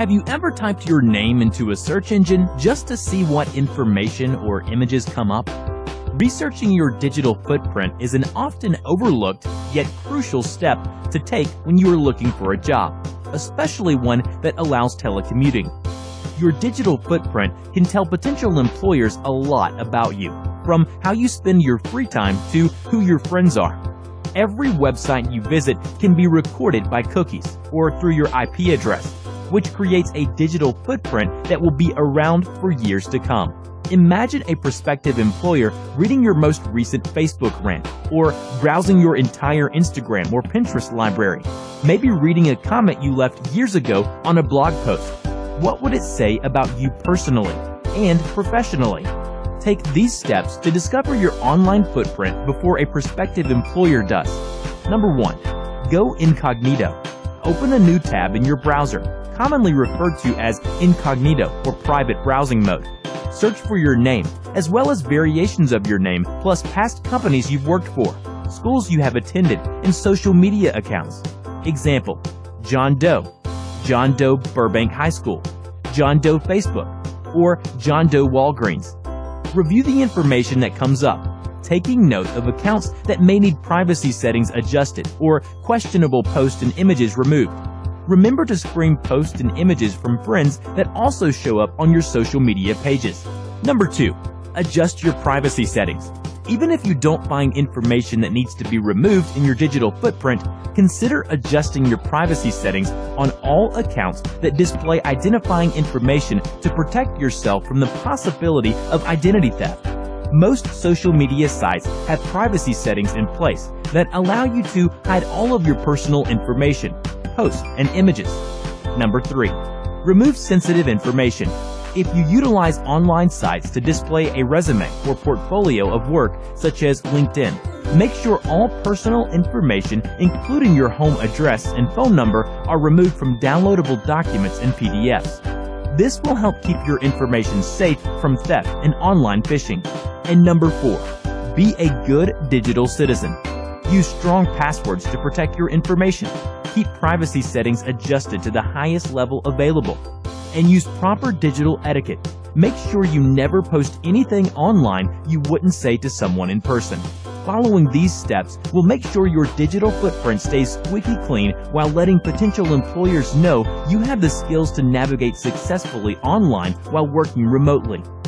Have you ever typed your name into a search engine just to see what information or images come up? Researching your digital footprint is an often overlooked yet crucial step to take when you are looking for a job, especially one that allows telecommuting. Your digital footprint can tell potential employers a lot about you, from how you spend your free time to who your friends are. Every website you visit can be recorded by cookies or through your IP address, which creates a digital footprint that will be around for years to come. Imagine a prospective employer reading your most recent Facebook rant, or browsing your entire Instagram or Pinterest library, maybe reading a comment you left years ago on a blog post. What would it say about you personally and professionally? Take these steps to discover your online footprint before a prospective employer does. Number 1. Go incognito. Open a new tab in your browser, commonly referred to as incognito or private browsing mode. Search for your name, as well as variations of your name, plus past companies you've worked for, schools you have attended, and social media accounts. Example: John Doe Burbank High School, John Doe Facebook, or John Doe Walgreens. Review the information that comes up, taking note of accounts that may need privacy settings adjusted or questionable posts and images removed. Remember to screen posts and images from friends that also show up on your social media pages. Number 2. Adjust your privacy settings. Even if you don't find information that needs to be removed in your digital footprint, consider adjusting your privacy settings on all accounts that display identifying information to protect yourself from the possibility of identity theft. Most social media sites have privacy settings in place that allow you to hide all of your personal information, posts, and images. Number 3. Remove sensitive information. If you utilize online sites to display a resume or portfolio of work, such as LinkedIn, make sure all personal information, including your home address and phone number, are removed from downloadable documents and PDFs. This will help keep your information safe from theft and online phishing. And number 4. Be a good digital citizen. Use strong passwords to protect your information. Keep privacy settings adjusted to the highest level available. And use proper digital etiquette. Make sure you never post anything online you wouldn't say to someone in person. Following these steps will make sure your digital footprint stays squeaky clean while letting potential employers know you have the skills to navigate successfully online while working remotely.